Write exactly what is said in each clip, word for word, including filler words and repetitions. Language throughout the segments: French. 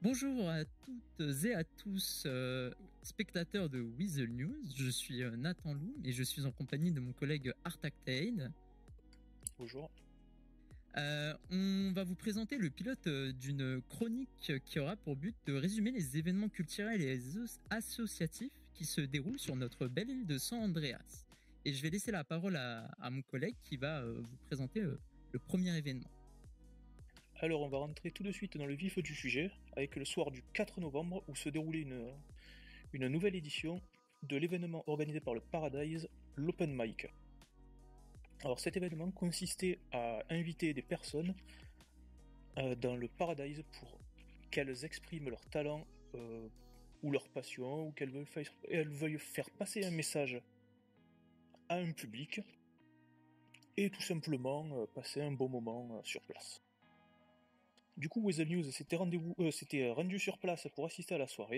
Bonjour à toutes et à tous, euh, spectateurs de Weasel News. Je suis euh, Nathan Lou et je suis en compagnie de mon collègue Artactane. Bonjour. Euh, on va vous présenter le pilote euh, d'une chronique qui aura pour but de résumer les événements culturels et associatifs qui se déroulent sur notre belle île de San Andreas. Et je vais laisser la parole à, à mon collègue qui va euh, vous présenter euh, le premier événement. Alors on va rentrer tout de suite dans le vif du sujet, avec le soir du quatre novembre où se déroulait une, une nouvelle édition de l'événement organisé par le Paradise, l'Open Mic. Alors cet événement consistait à inviter des personnes euh, dans le Paradise pour qu'elles expriment leur talent euh, ou leur passion, ou qu'elles veuillent, faire, elles veuillent faire passer un message à un public, et tout simplement euh, passer un bon moment euh, sur place. Du coup, Weasel News s'était euh, rendu sur place pour assister à la soirée,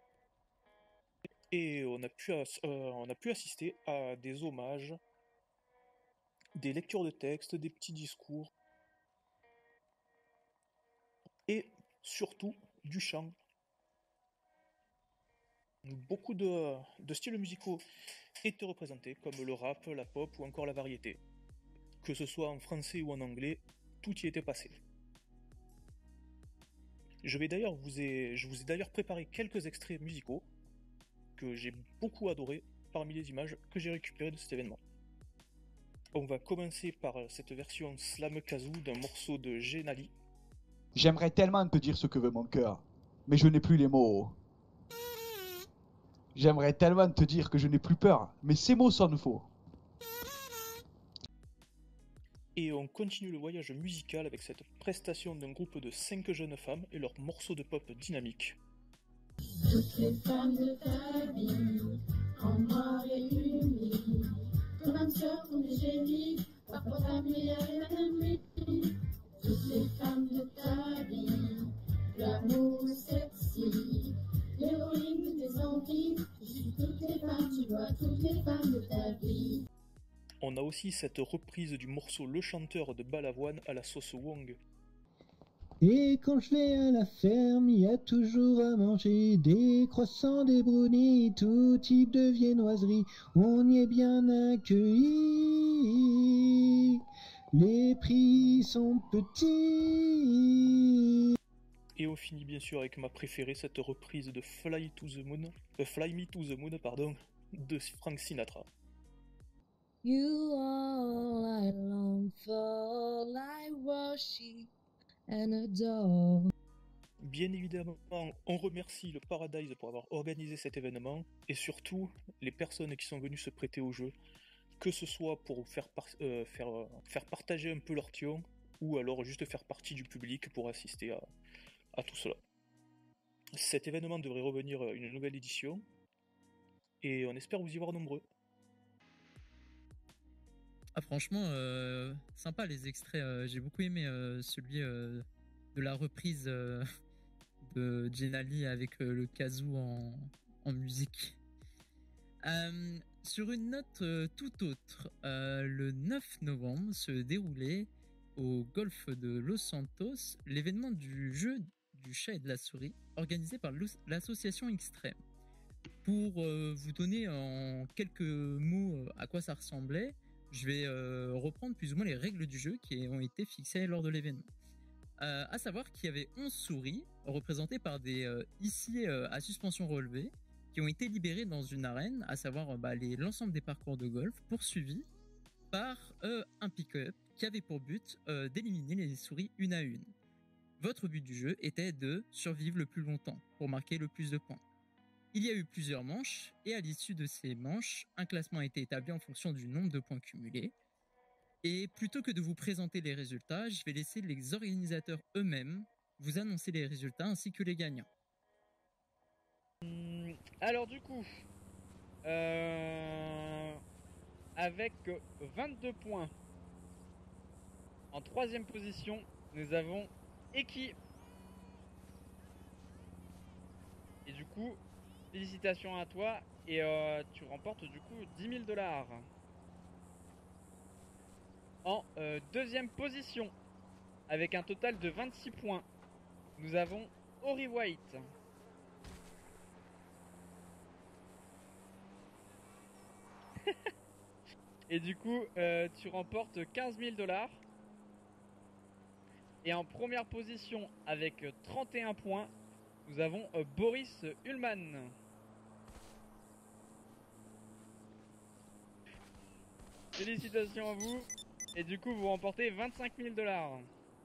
et on a pu, euh, on a pu assister à des hommages, des lectures de textes, des petits discours, et surtout du chant. Beaucoup de, de styles musicaux étaient représentés, comme le rap, la pop ou encore la variété. Que ce soit en français ou en anglais, tout y était passé. Je vais d'ailleurs vous ai, je vous ai d'ailleurs préparé quelques extraits musicaux que j'ai beaucoup adoré parmi les images que j'ai récupérées de cet événement. On va commencer par cette version slam kazoo d'un morceau de Genali. J'aimerais tellement te dire ce que veut mon cœur, mais je n'ai plus les mots. J'aimerais tellement te dire que je n'ai plus peur, mais ces mots sonnent faux. Et on continue le voyage musical avec cette prestation d'un groupe de cinq jeunes femmes et leur morceau de pop dynamique. Toutes les femmes de ta vie, en noir et uni, comme un sœur comme des génies, parfois ta meilleure et la nuit. Toutes les femmes de ta vie, l'amour sexy, l'héroïne des envies, je suis toutes les femmes, tu vois, toutes les femmes de ta vie. On a aussi cette reprise du morceau Le Chanteur de Balavoine à la sauce Wong. Et quand je vais à la ferme, il y a toujours à manger des croissants, des brownies, tout type de viennoiserie. On y est bien accueillis, les prix sont petits. Et on finit bien sûr avec ma préférée, cette reprise de Fly to the Moon, euh, Fly Me to the Moon, pardon, de Frank Sinatra. You all I long for, I worship and adore. Bien évidemment, on remercie le Paradise pour avoir organisé cet événement, et surtout les personnes qui sont venues se prêter au jeu, que ce soit pour faire, par, euh, faire, euh, faire partager un peu leur tion, ou alors juste faire partie du public pour assister à, à tout cela. Cet événement devrait revenir une nouvelle édition, et on espère vous y voir nombreux. Ah, franchement, euh, sympa les extraits. Euh, j'ai beaucoup aimé euh, celui euh, de la reprise euh, de Genali avec euh, le kazoo en, en musique. Euh, sur une note euh, tout autre, euh, le neuf novembre se déroulait au golfe de Los Santos l'événement du jeu du chat et de la souris organisé par l'association Extrême. Pour euh, vous donner en quelques mots à quoi ça ressemblait, je vais euh, reprendre plus ou moins les règles du jeu qui ont été fixées lors de l'événement. Euh, à savoir qu'il y avait onze souris représentées par des euh, ici euh, à suspension relevée qui ont été libérées dans une arène, à savoir euh, bah, les, l'ensemble des parcours de golf poursuivis par euh, un pick-up qui avait pour but euh, d'éliminer les souris une à une. Votre but du jeu était de survivre le plus longtemps pour marquer le plus de points. Il y a eu plusieurs manches, et à l'issue de ces manches, un classement a été établi en fonction du nombre de points cumulés. Et plutôt que de vous présenter les résultats, je vais laisser les organisateurs eux-mêmes vous annoncer les résultats ainsi que les gagnants. Alors du coup, euh, avec vingt-deux points, en troisième position, nous avons Eki. Et du coup, félicitations à toi et euh, tu remportes du coup dix mille dollars. En euh, deuxième position, avec un total de vingt-six points, nous avons Ori White. Et du coup, euh, tu remportes quinze mille dollars. Et en première position, avec trente et un points, nous avons euh, Boris Ullmann. Félicitations à vous. Et du coup, vous remportez vingt-cinq mille dollars.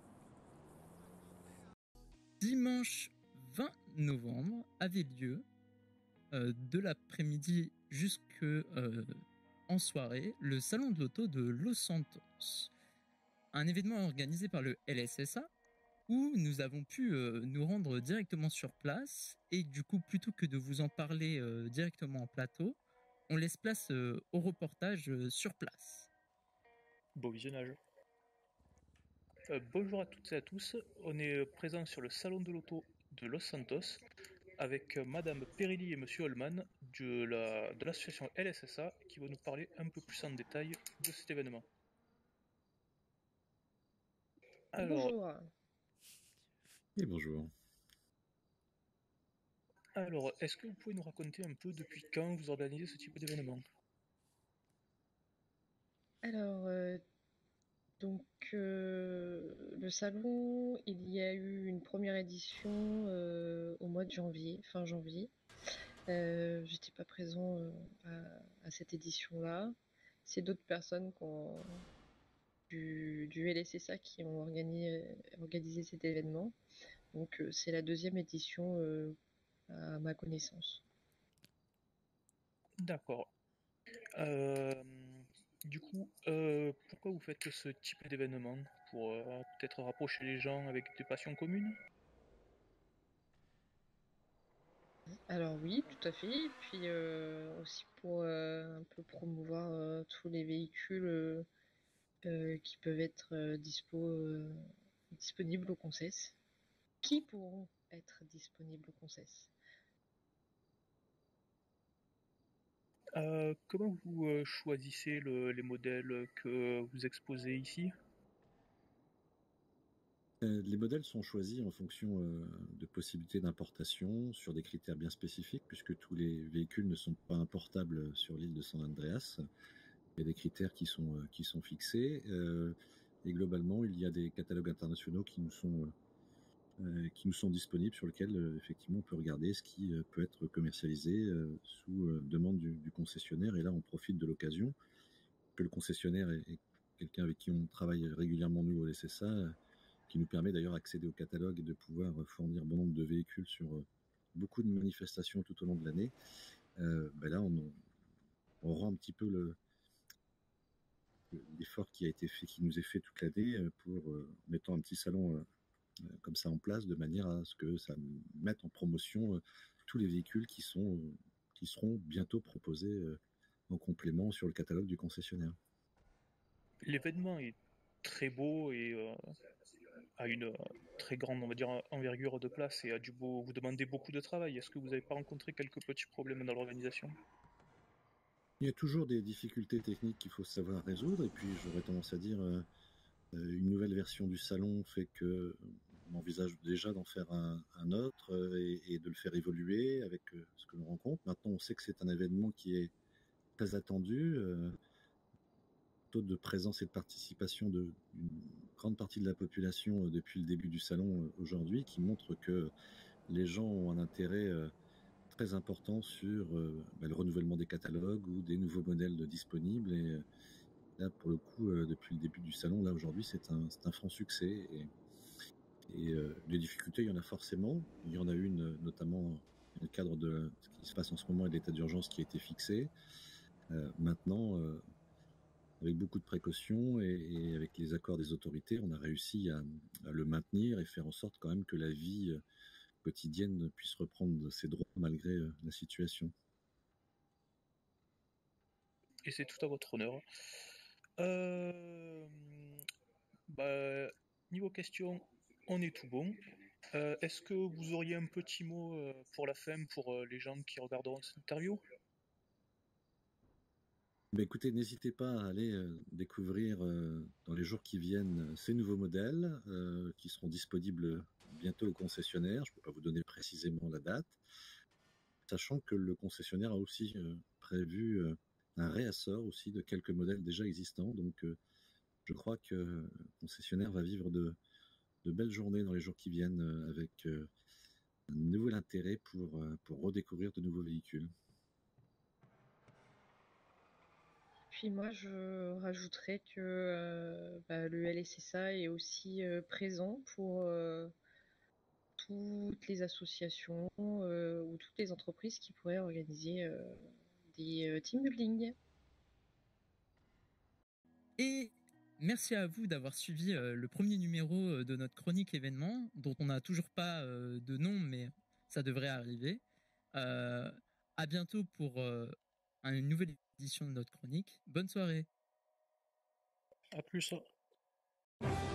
Dimanche vingt novembre avait lieu, euh, de l'après-midi jusque euh, en soirée, le salon de l'auto de Los Santos. Un événement organisé par le L S S A où nous avons pu euh, nous rendre directement sur place et du coup, plutôt que de vous en parler euh, directement en plateau, on laisse place euh, au reportage euh, sur place. Beau visionnage. Euh, bonjour à toutes et à tous, on est présent sur le salon de l'auto de Los Santos avec euh, Madame Perilli et Monsieur Holman de la, de l'association L S S A qui vont nous parler un peu plus en détail de cet événement. Alors, Bonjour. Et bonjour. alors est-ce que vous pouvez nous raconter un peu depuis quand vous organisez ce type d'événement? Alors, euh, donc, euh, le salon, il y a eu une première édition euh, au mois de janvier, fin janvier. Euh, J'étais pas présent euh, à, à cette édition-là. C'est d'autres personnes qui ont, du, du L S S A qui ont organisé, organisé cet événement. Donc, euh, c'est la deuxième édition euh, à ma connaissance. D'accord. Euh, du coup, euh, pourquoi vous faites ce type d'événement? Pour euh, peut-être rapprocher les gens avec des passions communes? Alors oui, tout à fait. Et puis euh, aussi pour euh, un peu promouvoir euh, tous les véhicules euh, euh, qui peuvent être euh, dispo, euh, disponibles au Concess, qui pourront être disponibles au Concess. Euh, comment vous euh, choisissez le- les modèles que vous exposez ici? Euh, les modèles sont choisis en fonction euh, de possibilités d'importation sur des critères bien spécifiques, puisque tous les véhicules ne sont pas importables sur l'île de San Andreas. Il y a des critères qui sont, euh, qui sont fixés. Euh, et globalement, il y a des catalogues internationaux qui nous sont, euh, qui nous sont disponibles, sur lesquels euh, effectivement on peut regarder ce qui euh, peut être commercialisé euh, sous euh, demande du, du concessionnaire. Et là, on profite de l'occasion que le concessionnaire est, est quelqu'un avec qui on travaille régulièrement, nous, au L S S A, euh, qui nous permet d'ailleurs d'accéder au catalogue et de pouvoir fournir bon nombre de véhicules sur euh, beaucoup de manifestations tout au long de l'année. Euh, ben là, on, on rend un petit peu le, l'effort qui a été fait, qui nous est fait toute l'année euh, pour euh, mettant un petit salon euh, comme ça en place, de manière à ce que ça mette en promotion euh, tous les véhicules qui sont euh, qui seront bientôt proposés euh, en complément sur le catalogue du concessionnaire. L'événement est très beau et euh, a une euh, très grande, on va dire, envergure de place et a du beau, vous demandez beaucoup de travail. Est-ce que vous n'avez pas rencontré quelques petits problèmes dans l'organisation? Il y a toujours des difficultés techniques qu'il faut savoir résoudre, et puis j'aurais tendance à dire euh, une nouvelle version du salon fait que on envisage déjà d'en faire un, un autre euh, et, et de le faire évoluer avec euh, ce que l'on rencontre. Maintenant, on sait que c'est un événement qui est très attendu. Euh, taux de présence et de participation d'une grande partie de la population euh, depuis le début du salon euh, aujourd'hui, qui montre que les gens ont un intérêt euh, très important sur euh, bah, le renouvellement des catalogues ou des nouveaux modèles de disponibles. Et euh, là, pour le coup, euh, depuis le début du salon, là aujourd'hui, c'est un, c'est un franc succès. Et, et euh, des difficultés, il y en a forcément. Il y en a une, notamment dans le cadre de ce qui se passe en ce moment et de l'état d'urgence qui a été fixé. Euh, maintenant, euh, avec beaucoup de précautions et, et avec les accords des autorités, on a réussi à, à le maintenir et faire en sorte quand même que la vie euh, quotidienne puisse reprendre ses droits malgré euh, la situation. Et c'est tout à votre honneur. Euh, bah, niveau question, on est tout bon. Euh, est-ce que vous auriez un petit mot euh, pour la fin, pour euh, les gens qui regarderont cette interview? Ben écoutez, n'hésitez pas à aller euh, découvrir euh, dans les jours qui viennent ces nouveaux modèles euh, qui seront disponibles bientôt au concessionnaire. Je ne peux pas vous donner précisément la date, sachant que le concessionnaire a aussi euh, prévu euh, un réassort aussi de quelques modèles déjà existants. Donc, euh, je crois que le concessionnaire va vivre de, de belles journées dans les jours qui viennent euh, avec euh, un nouvel intérêt pour, euh, pour redécouvrir de nouveaux véhicules. Puis moi, je rajouterais que euh, bah, le L S S A est aussi euh, présent pour euh, toutes les associations euh, ou toutes les entreprises qui pourraient organiser euh, des euh, team building. Et merci à vous d'avoir suivi euh, le premier numéro euh, de notre chronique événement, dont on n'a toujours pas euh, de nom, mais ça devrait arriver. Euh, à bientôt pour euh, une nouvelle édition de notre chronique. Bonne soirée. À plus.